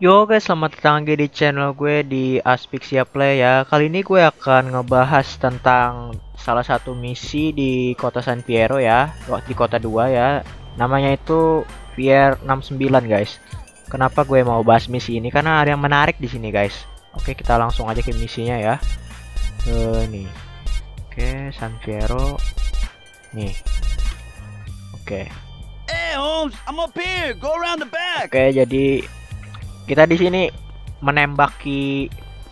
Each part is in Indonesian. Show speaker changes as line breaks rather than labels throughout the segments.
Yo guys, selamat datang lagi di channel gue di Asphyxia Play ya. Kali ini gue akan ngebahas tentang salah satu misi di kota San Fierro ya, di kota 2 ya. Namanya itu Pier 69 guys. Kenapa gue mau bahas misi ini? Karena ada yang menarik di sini guys. Oke, kita langsung aja ke misinya ya. Nih. Oke, San Fierro. Nih. Oke.
Hey Holmes, I'm up here. Go around the back.
Oke, jadi kita di sini menembaki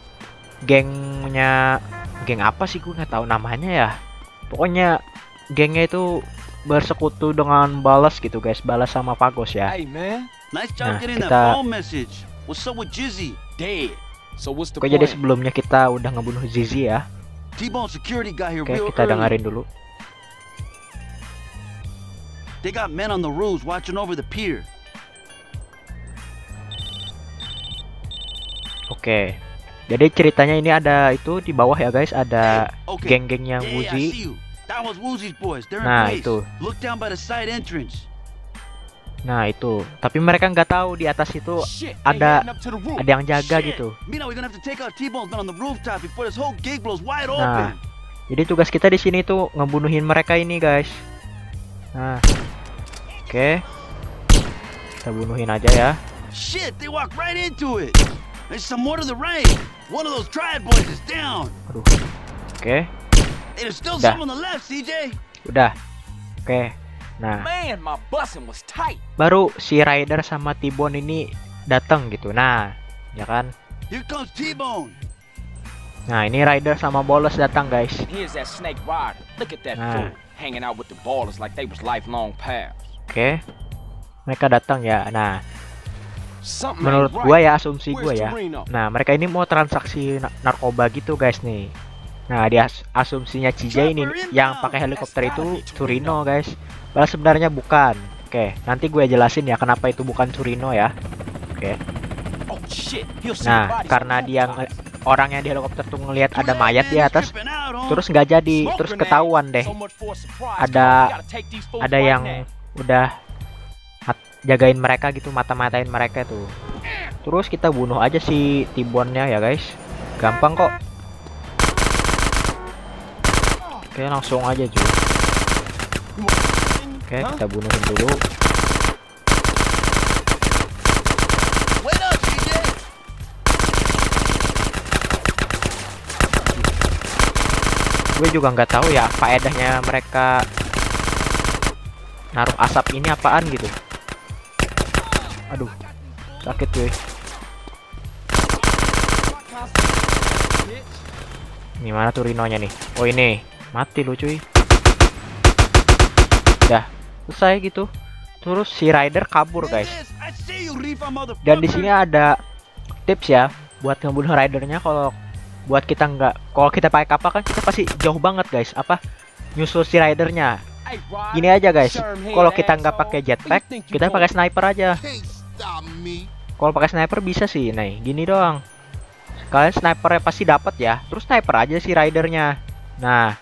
geng apa sih, gue nggak tahu namanya ya. Pokoknya gengnya itu bersekutu dengan Balas gitu guys, Balas sama Pagos ya.
Hey man, nice
Nah,
job getting that
kita-
phone message. What's up with Jizzy? Dead. So what's the
Oke, jadi
point?
sebelumnya kita udah ngebunuh Zizi ya.
T-Bone security got here
Oke,
real
kita
early.
dengerin dulu.
They got men on the roofs watching over the pier.
Oke. Jadi ceritanya ini ada itu di bawah ya guys, ada
Okay.
geng-gengnya
Yeah, I
Wuzi.
see you. That was Woozy's boys. They're in
Nah,
place.
itu.
Look down by the side entrance.
Nah, itu. Tapi mereka nggak tahu di atas itu
Shit,
ada
they heading up to the roof.
ada yang jaga
Shit.
gitu.
Mina, we're gonna have to take out T-Bone's men on the rooftop before this whole gig blows wide
Nah,
open.
jadi tugas kita di sini tuh ngebunuhin mereka ini, guys. Nah, oke, kita bunuhin aja ya.
Shit, they walked right into it. There's some more to the right. One of those triad boys is down.
Aduh, oke,
Hey, there's still
Dah.
some on the left, CJ.
udah, oke. Nah,
Man, my busing was tight.
baru si Ryder sama T-Bone ini datang gitu. Nah, ya kan.
Here comes T-Bone.
Nah, ini Ryder sama Bolos datang, guys.
And here's that snake rider. Look at that
Ah.
fool hanging out with the ballers like they was lifelong pals.
Oke, mereka datang ya. Nah,
Something
menurut
ain't
gua
right.
ya, asumsi gua
Where's
ya.
Torino?
Nah, mereka ini mau transaksi narkoba gitu guys nih. Nah, di asumsinya CJ ini yang pakai helikopter itu Turino guys. Padahal sebenarnya bukan. Oke, nanti gue jelasin ya kenapa itu bukan Turino ya. Oke.
Oh shit, he'll see the
Nah,
bodies
karena
on the
dia
rooftop.
orang yang di helikopter tuh ngelihat ada
Two
mayat
man
di
is
atas,
tripping out, Holmes.
terus nggak jadi,
Smoke
terus
grenade.
ketahuan deh.
So much for a surprise.
Ada-
We gotta take these fools
Ada
right
yang
now.
udah jagain mereka gitu, mata-matain mereka tuh. Terus kita bunuh aja si T-Bone-nya ya guys. Gampang kok. Oke, langsung aja cuy. Oke, kita bunuhin dulu.
Wait up, CJ.
Gue juga nggak tahu ya faedahnya mereka naruh asap ini apaan gitu. Aduh, sakit cuy. Ini mana tuh Rinonya nih? Oh ini, mati lu cuy. Udah, selesai gitu. Terus si Ryder kabur guys.
This, I see you, Rifa motherfucker.
Dan di sini ada tips ya buat ngebunuh ridernya. Kalau kita pakai kapal kan kita pasti jauh banget guys. Apa nyusul si ridernya.
Hey, Ryder,
Gini aja guys.
Sherm
Kalau
head
kita nggak
asshole.
pakai jetpack,
Where you think you
kita
going?
pakai sniper aja.
Can't stop me.
Kalau pakai sniper bisa sih. Nih, gini doang. Kalian snipernya pasti dapat ya. Terus sniper aja si ridernya. Nah.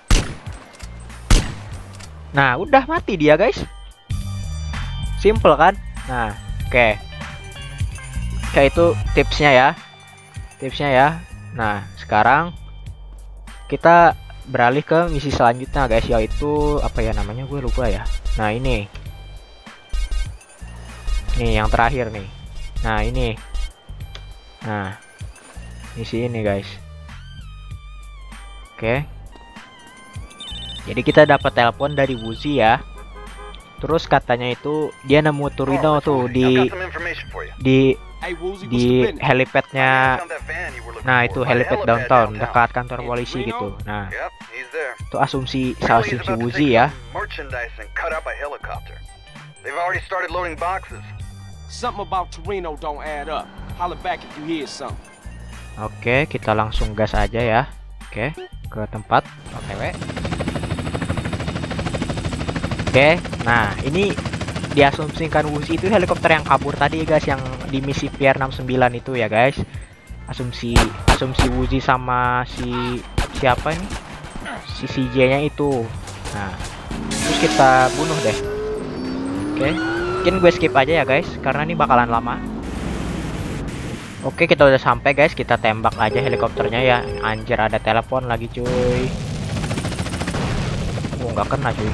Nah, udah mati dia guys. Simple kan? Nah, oke. Kayak itu tipsnya ya. Tipsnya ya. Nah, sekarang kita beralih ke misi selanjutnya guys, yaitu apa ya namanya, gue lupa ya. Nah, ini. Nih yang terakhir nih. Nah, ini. Nah, misi ini guys. Oke. Jadi kita dapat telepon dari Wuzi ya. Terus katanya itu dia nemu Turino tuh di
Hey, Woozy, what's the
di
business?
helipadnya. Nah, itu helipad downtown dekat kantor polisi gitu. Nah, itu asumsi salah asumsi Wuzi ya.
Something about Torino don't add up. Holler back if you hear something.
Oke, kita langsung gas aja ya. Oke, ke tempat OTW. Oke, nah ini diasumsikan Wuzi itu helikopter yang kabur tadi guys, yang di misi Pier 69 itu ya guys. Asumsi Wuzi sama si siapa ini? Si CJ-nya itu. Nah, terus kita bunuh deh. Oke, mungkin gue skip aja ya guys, karena ini bakalan lama. Oke, kita udah sampai guys. Kita tembak aja helikopternya ya. Anjir, ada telepon lagi cuy. Oh, nggak kena cuy.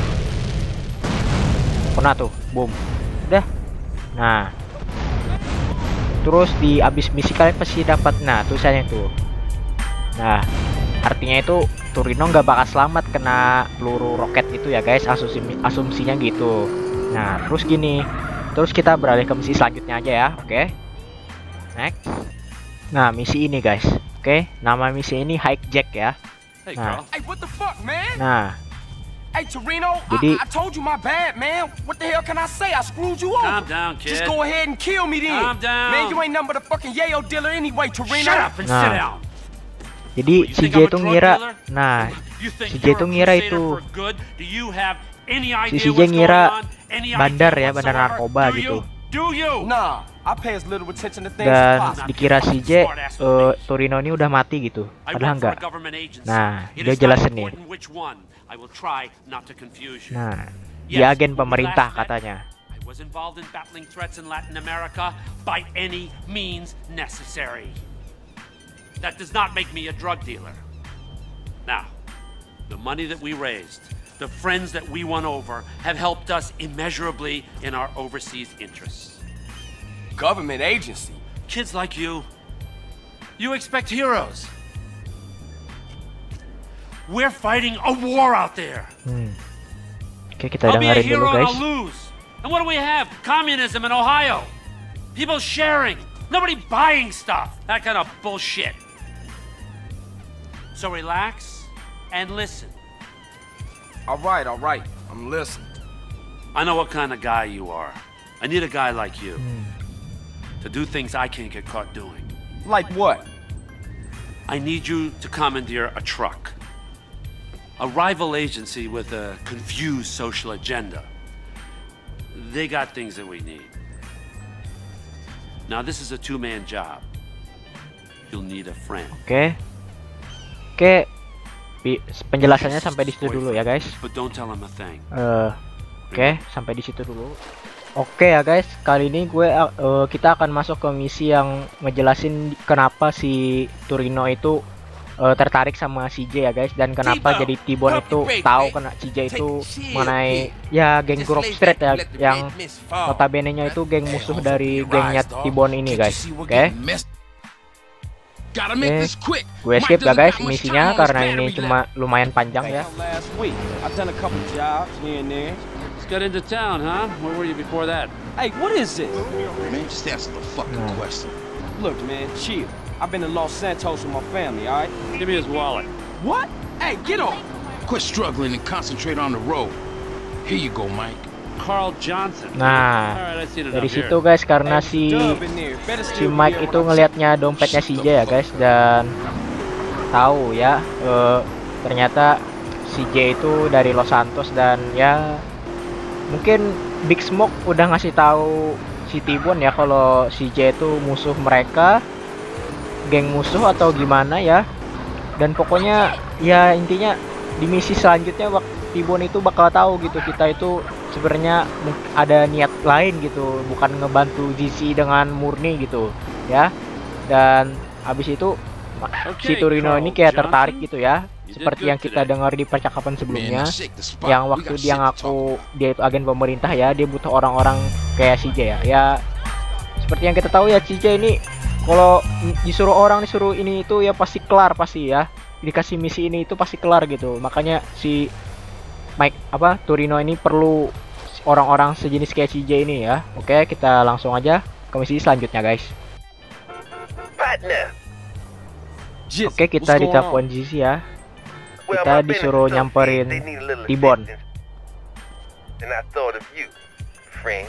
Kena tuh, boom. Udah. Nah, terus di abis misi kalian pasti dapat tulisannya tuh. Nah, artinya itu Torino nggak bakal selamat kena peluru roket itu ya guys. Asumsinya gitu. Nah, terus gini. Terus kita beralih ke misi selanjutnya aja ya. Oke. Next. Nah, misi ini guys. Oke, nama misi ini hijack ya.
Hey,
Nah.
girl. Hey, what the fuck, man?
Nah,
Hey, Torino,
Jadi-
I told you my bad, man. What the hell can I say? I screwed you over.
Calm down, kid.
Just go ahead and kill me then.
Calm down.
Man, you ain't nothing but a fucking yayo dealer anyway, Torino.
Shut up and
Nah.
sit down.
jadi
You
si
think
J
I'm a
itu
drug
ngira,
dealer?
nah,
You think
si J
you're
itu
a
ngira
crusader
itu
for good? Do you have any
si
idea
J
what's
ngira
going on? Any
bandar
idea
ya, bandar
whatsoever?
narkoba
Do
gitu.
you? Do you?
Nah, I pay as little attention to things
Dan
as possible.
dikira si J Torino ini udah mati gitu.
I
Padahal
work for
enggak.
a government agency.
Nah,
It
dia
is not
jelasin nih.
important which one. I will try not to confuse you.
Nah,
Yes,
dia agen
when we
pemerintah
last met,
katanya.
I was involved in battling threats in Latin America by any means necessary. That does not make me a drug dealer. Now, the money that we raised, the friends that we won over, have helped us immeasurably in our overseas interests.
Government agency.
Kids like you expect heroes. We're fighting a war out there.
Oke, kita
I'll be a
dengerin dulu
hero and
guys.
I'll lose. And what do we have? Communism in Ohio. People sharing. Nobody buying stuff. That kind of bullshit. So relax and listen.
All right. I'm listening.
I know what kind of guy you are. I need a guy like you to do things I can't get caught doing.
Like what?
I need you to commandeer a truck. A rival agency with a confused social agenda. They got things that we need. Now, this is a two-man job. You'll need a friend.
Oke. Oke. Penjelasannya sampai di situ dulu ya guys.
But don't tell him a thing.
Oke, sampai di situ dulu. Oke ya guys, kali ini kita akan masuk ke misi yang ngejelasin kenapa si Torino itu tertarik sama si J ya guys, dan kenapa jadi T-Bone itu tahu kena si J itu mengenai ya geng Grove Street ya, yang notabene-nya itu geng musuh dari gengnya T-Bone ini guys. Oke. Gue skip ya guys misinya karena ini cuma lumayan panjang ya.
Last week, I've done a couple jobs here and there.
Let's get into town, huh? Where were you before that?
Hey, what is this?
Man, just answer the fucking question.
Look, man, chill. I've been to Los Santos with my family, all right?
Give me his wallet.
What? Hey, get off!
Quit struggling and concentrate on the road. Here you go, Mike.
Carl Johnson.
Nah,
All right, I've seen
dari
enough here.
situ guys, karena si Mike itu ngelihatnya dompetnya si J ya guys, dan tahu ya ternyata si J itu dari Los Santos, dan ya mungkin Big Smoke udah ngasih tahu si T-Bone ya kalau si J itu musuh mereka, geng musuh atau gimana ya. Dan pokoknya ya intinya di misi selanjutnya T-Bone itu bakal tahu gitu kita itu sebenarnya ada niat lain gitu, bukan ngebantu GC dengan murni gitu ya. Dan habis itu si Torino ini kayak tertarik gitu ya, seperti yang kita dengar di percakapan sebelumnya, yang waktu dia ngaku dia itu agen pemerintah ya, dia butuh orang-orang kayak si J ya. Ya seperti yang kita tahu ya, si J ini kalau disuruh orang disuruh ini itu ya pasti kelar, pasti ya dikasih misi ini itu pasti kelar gitu. Makanya si Torino ini perlu orang-orang sejenis kayak si J ini ya. Oke, kita langsung aja ke misi selanjutnya guys. Oke, kita ditelepon GC ya. Kita disuruh nyamperin T-Bone.
And I thought of you, friend.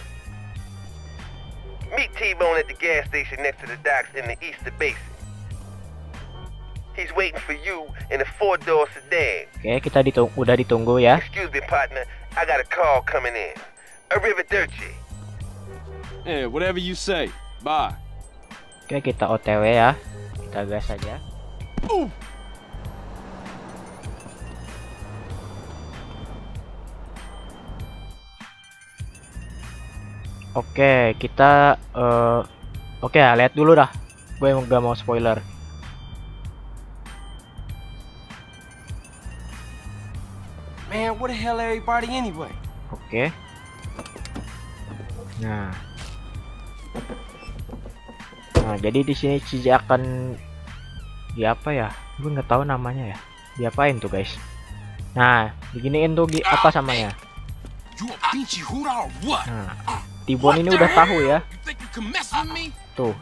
Meet T-Bone at the gas station next to the docks in the Easter Basin. He's waiting for you in a 4-door sedan.
Oke, kita udah ditunggu ya.
Excuse me, partner. I got a call coming in. Arrivederci.
Yeah, whatever you say. Bye.
Oke, kita OTW ya. Kita gas aja. Oke, kita oke ya, lihat dulu dah gue nggak mau spoiler.
Man, where the hell everybody anyway?
Oke. Nah. Nah, jadi di sini CJ akan di apa ya? Gue nggak tahu namanya ya. Diapain tuh, guys? Nah, beginiin tuh apa samanya. Nah, T-Bone ini udah tahu ya. Tuh.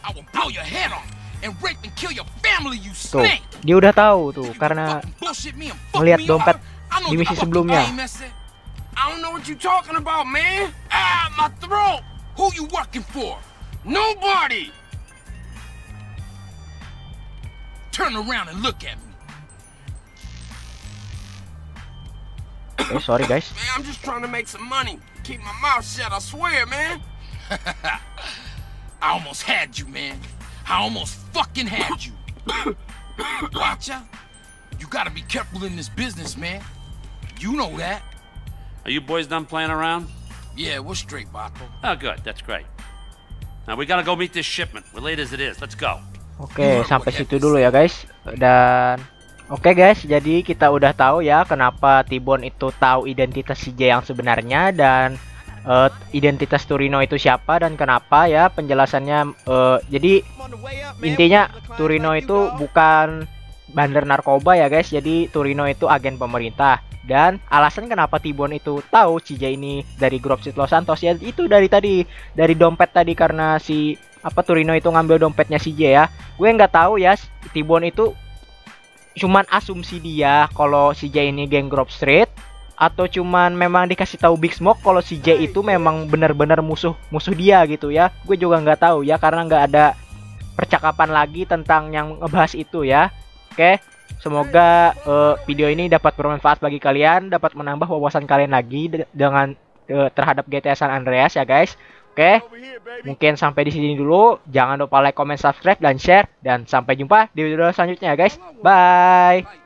Tuh, dia udah tahu tuh karena ngelihat dompet di misi sebelumnya.
I don't know what you talking about, man. Ah, my throat. Who you working for? Nobody. Turn around and look at me.
Okay, sorry guys.
Man, I'm just trying to make some money. Keep my mouth shut, I swear, man. I almost had you, man. I almost fucking had you. Watch out. You gotta be careful in this business, man. You know that.
Are you boys done playing around?
Yeah, we're straight, Bato.
Oh, good. That's great. Now we gotta go meet this shipment. We're late as it is. Let's go.
Oke, sampai situ dulu ya guys. Dan oke guys, jadi kita udah tahu ya kenapa T-Bone itu tahu identitas CJ yang sebenarnya dan identitas Torino itu siapa dan kenapa ya penjelasannya. Jadi intinya Torino itu bukan bandar narkoba ya guys. Jadi Torino itu agen pemerintah. Dan alasan kenapa T-Bone itu tahu CJ ini dari grup Sid Los Santos ya itu dari dompet tadi, karena si Torino itu ngambil dompetnya CJ ya. Gue nggak tahu ya T-Bone itu cuman asumsi dia kalau CJ ini geng Grove Street atau cuman memang dikasih tahu Big Smoke kalau CJ itu memang benar-benar musuh dia gitu ya. Gue juga nggak tahu ya karena nggak ada percakapan lagi tentang yang ngebahas itu ya. Oke. Semoga video ini dapat bermanfaat bagi kalian, dapat menambah wawasan kalian lagi dengan terhadap GTA San Andreas ya guys. Oke, mungkin sampai di sini dulu. Jangan lupa like, comment, subscribe, dan share. Dan sampai jumpa di video selanjutnya ya guys. Bye.